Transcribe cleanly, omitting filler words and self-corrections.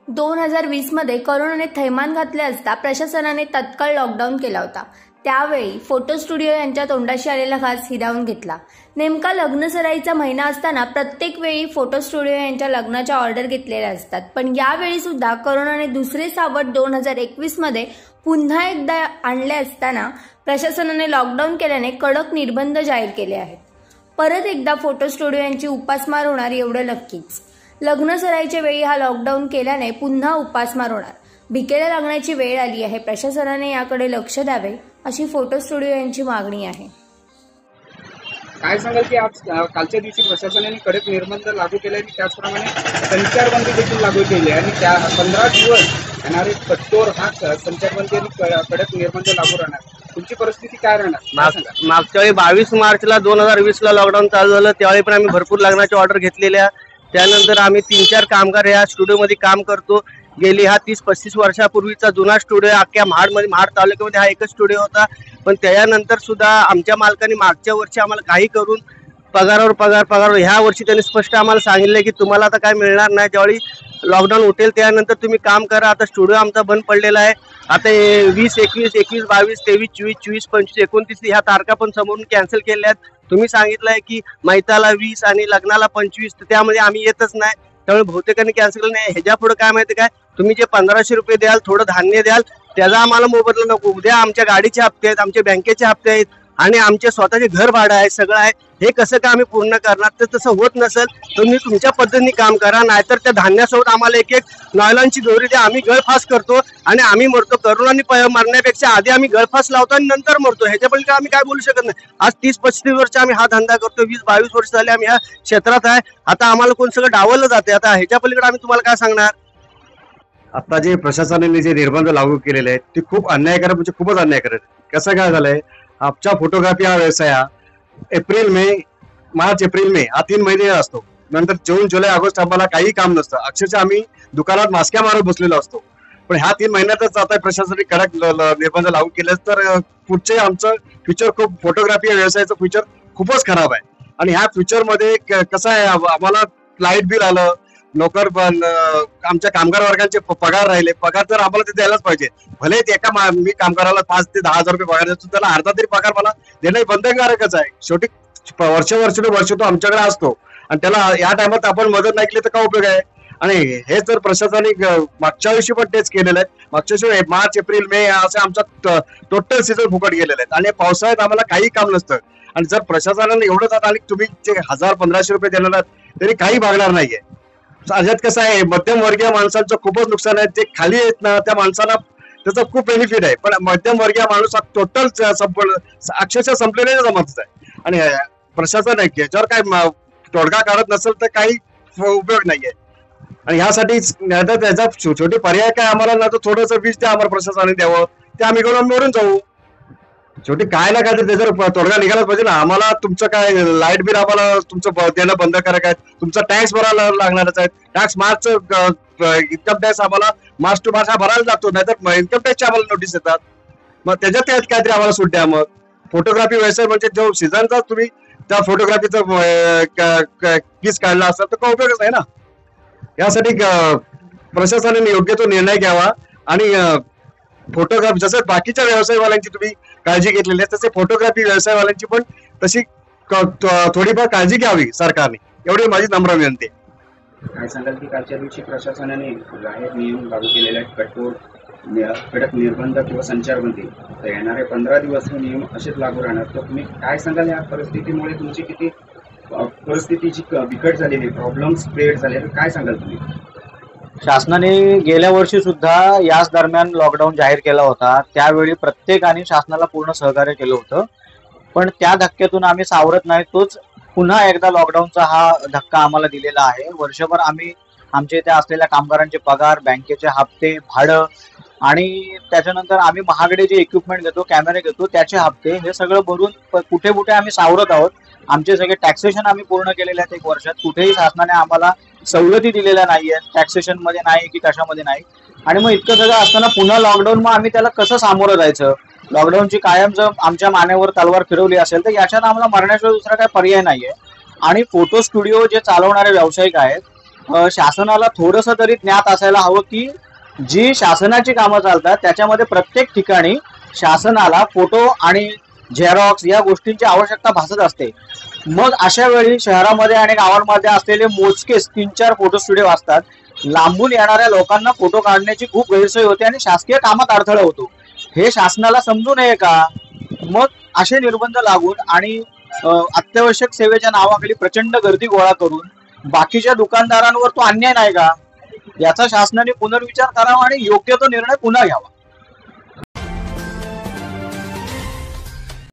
2020 मध्ये कोरोनाने थैमान घातले असता प्रशासनाने तत्काळ लॉकडाऊन केला होता। त्यावेळी फोटो स्टुडिओ यांच्या तोंडाशी आलेला घास हिरावून घेतला। नेमका लग्नसराईचा महिना असताना प्रत्येक वेळी फोटो स्टुडिओ यांच्या लग्नाच्या ऑर्डर घेतलेल्या असतात, पण यावेळी सुद्धा कोरोनाने दुसरे सावट 2021 मध्ये पुन्हा एकदा आणले असताना प्रशासनाने लॉकडाऊन केल्याने कडक निर्बंध जाहीर केले आहेत। परत एकदा फोटो स्टुडिओ यांची उपासमार होणार एवढं नक्कीच। लग्नसराईच्या वेळी हा लॉकडाऊन केल्याने पुन्हा उपासमार होणार। भिकेला लागण्याची वेळ आली आहे। प्रशासनाने याकडे लक्ष द्यावे अशी फोटो स्टुडिओ यांची मागणी आहे। काय सांगाल की आज कालच्या दिवशी प्रशासनाने कडक निर्बंध लागू केले आणि त्याचप्रमाणे संचारबंदी देखील लागू केली आणि त्या 15 दिवस येणारे कठोर हा संचारबंदी आणि कडक निर्बंध लागू राहणार। तुमची परिस्थिती काय राहणार? मागच्या वेळी 22 मार्चला 2020 ला लॉकडाऊन चालू झालं, त्यावेळी पण आम्ही भरपूर लग्नाच्या ऑर्डर घेतलेल्या। त्यानंतर आम्ही 3-4 कामगार या स्टुडिओमध्ये काम करतो। गेली हा 30-35 वर्षापूर्वीचा जुना स्टुडिओ अख्ख्या महाड तालुक्यामध्ये हा एकच स्टुडिओ होता। पण त्यानंतर सुद्धा आमच्या मालकाने मागच्या वर्षी आम्हाला काही करून पगार ह्या वर्षी त्यांनी स्पष्ट आम्हाला सांगितले की तुम्हाला आता काय मिळणार नाही, ज्यावेळी लॉकडाऊन उठेल त्यानंतर तुम्ही काम करा। आता स्टुडिओ आमचा बंद पडलेला आहे। आता 20, 21, 22, 23, 24, 25, 29 ह्या तारखा पण समोरून कॅन्सल केल्या आहेत। तुम्ही सांगितलंय की मैताला 20 आणि लग्नाला 25, तर त्यामध्ये आम्ही येतच नाही, त्यामुळे बहुतेकांनी कॅन्सल केलं नाही। ह्याच्या पुढे काय माहिती काय, तुम्ही जे 1500 रुपये द्याल, थोडं धान्य द्याल, त्याचा आम्हाला मोबदला नको। उद्या आमच्या गाडीचे हप्ते आहेत, आमच्या बँकेचे हप्ते आहेत आणि आमचे स्वतःचे घर भाडं आहे, सगळं आहे। हे कसं काय आम्ही पूर्ण करणार? तर तसं होत नसेल तुम्ही तुमच्या पद्धतीने काम करा, नाहीतर त्या धान्यासोबत आम्हाला एक नॉयलॉनची दोरी द्या। आम्ही गळफास करतो आणि आम्ही मरतो। करोनाने मरण्यापेक्षा आधी आम्ही गळफास लावतो आणि नंतर मरतो। ह्याच्या पलीकडे आम्ही काय बोलू शकत नाही। आज 30-35 वर्ष आम्ही हा धंदा करतो, 20-22 वर्ष झाले आम्ही ह्या क्षेत्रात आहे। आता आम्हाला कोण सगळं डावललं जाते। आता ह्याच्या पलीकडे आम्ही तुम्हाला काय सांगणार? आता जे प्रशासनाने जे निर्बंध लागू केलेले आहेत ते खूप अन्यायकारक, म्हणजे खूपच अन्यायकारक। कसं काय झालंय, आमच्या फोटोग्राफी हा व्यवसाय मार्च एप्रिल मे हा 3 महिने असतो। नंतर जून जुलै ऑगस्ट आम्हाला काही काम नसतं। अक्षरशः आम्ही दुकानात मास्क्या मारत बसलेलो असतो। पण ह्या 3 महिन्यातच आता प्रशासनाने कडक निर्बंध लागू केले, तर पुढचे आमचं फ्युचर खूप, फोटोग्राफी व्यवसायाचं फ्युचर खूपच खराब आहे। आणि ह्या फ्युचर मध्ये कसं आहे, आम्हाला लाईट बिल आलं, नोकर पण आमच्या कामगार वर्गांचे पगार राहिले, पगार तर आम्हाला ते द्यायलाच पाहिजे। भले एका मी कामगाराला 5 ते 10 हजार रुपये पगार देतो, त्याला अर्धा तरी पगार मला देणं बंधनकारकच आहे। शेवटी वर्ष तो आमच्याकडे असतो आणि त्याला या टायमात आपण मदत नाही केली तर काय उपयोग आहे? आणि हे तर प्रशासनाने मागच्या वर्षी पण तेच केलेलं आहे। मागच्या वर्षी मार्च एप्रिल मे असे आमचा टोटल सीझन फुकट गेलेले आहेत आणि पावसाळ्यात आम्हाला काही काम नसतं। आणि जर प्रशासनाने एवढं जात आणि तुम्ही जे 1000-1500 रुपये देणार तरी काही भागणार नाहीये। राज्यात कसं आहे, मध्यमवर्गीय माणसांचं खूपच नुकसान आहे। जे खाली येत ना त्या माणसाला त्याचा खूप बेनिफिट आहे, पण मध्यमवर्गीय माणूस हा टोटल अक्षरशः संपलेला जमातच आहे। आणि प्रशासन आहे याच्यावर काय तोडगा काढत नसेल तर काही उपयोग नाहीये। आणि ह्यासाठी त्याचा छोटे पर्याय काय, आम्हाला ना तर थोडंसं वीज द्या, आम्हाला प्रशासनाने द्यावं, ते आम्ही घेऊन मोडून जाऊ। शेवटी काय ना काय तर त्याचा तोडगा निघालाच पाहिजे ना। आम्हाला तुमचं काय लाईट बिल आम्हाला तुमचं देणं बंद करायचं आहे, तुमचा टॅक्स भरायला लागणारच आहे। टॅक्स मार्च इन्कम टॅक्स आम्हाला मार्च टू मार्च हा भरायला लागतो, नाहीतर इन्कम टॅक्सची आम्हाला नोटीस येतात। मग त्याच्यात काहीतरी आम्हाला सूट द्या। मग फोटोग्राफी व्यवसाय म्हणजे जो सीझनचा तुम्ही त्या फोटोग्राफीचा किस काढला असेल तर काय उपयोगच नाही ना। यासाठी प्रशासनाने योग्य तो निर्णय घ्यावा आणि फोटोग्राफी जसं बाकीच्या व्यवसायवाल्यांची तुम्ही काळजी घेतलेली आहे, तसे फोटोग्राफी व्यवसायवाल्यांची पण तशी थोडीफार काळजी घ्यावी सरकारने, एवढी माझी नम्र विनंती आहे। काय सांगाल की कालच्या दिवशी प्रशासनाने जाहीर नियम लागू केलेले आहेत, कडक निर्बंध किंवा संचारबंदी, तर येणारे 15 दिवस हे नियम असेच लागू राहणार, तर तुम्ही काय सांगाल या परिस्थितीमुळे तुमची किती परिस्थितीची बिकट झालेली, प्रॉब्लेम्स क्रिएट झाले, काय सांगाल तुम्ही? शासनाने गेल्या वर्षी सुद्धा याच दरम्यान लॉकडाऊन जाहीर केला होता। त्यावेळी प्रत्येकाने शासनाला पूर्ण सहकार्य केलं होतं, पण त्या धक्क्यातून आम्ही सावरत नाही। तोच पुन्हा एकदा लॉकडाऊनचा हा धक्का आम्हाला दिलेला आहे। वर्षभर आम्ही आमच्या इथे असलेल्या कामगारांचे पगार, बँकेचे हप्ते, भाडं आणि त्याच्यानंतर आम्ही महागडे जे इक्विपमेंट घेतो, कॅमेरे घेतो, त्याचे हप्ते, हे सगळं भरून कुठे कुठे आम्ही सावरत आहोत। आमचे सगळे टॅक्सेशन आम्ही पूर्ण केलेले आहेत 1 वर्षात। कुठेही शासनाने आम्हाला सवलती दिलेल्या नाहीये, टॅक्सेशन मध्ये नाही की कशामध्ये नाही। आणि मग इतकं सगळं असताना पुन्हा लॉकडाऊन, मग आम्ही त्याला कसं सामोरं जायचं? लॉकडाऊनची कायम जर आमच्या मानेवर तलवार फिरवली असेल तर याच्यात आम्हाला मरण्याशिवाय दुसरा काही पर्याय नाहीये। आणि फोटो स्टुडिओ जे चालवणारे व्यावसायिक आहेत शासनाला थोडंसं तरी ज्ञात असायला हवं की जी शासनाची कामं चालतात त्याच्यामध्ये प्रत्येक ठिकाणी शासनाला फोटो आणि झेरॉक्स या गोष्टींची आवश्यकता भासत असते। मग अशा वेळी शहरामध्ये आणि गावांमध्ये असलेले मोजकेच 3-4 फोटो स्टुडिओ असतात। लांबून येणाऱ्या लोकांना फोटो काढण्याची खूप गैरसोय होते आणि शासकीय कामात अडथळा होतो। हे शासनाला समजू नये का? मग असे निर्बंध लागून आणि अत्यावश्यक सेवेच्या नावाखाली प्रचंड गर्दी गोळा करून बाकीच्या दुकानदारांवर तो अन्याय नाही का? याचा शासनाने पुनर्विचार करावा आणि योग्य तो निर्णय पुन्हा घ्यावा।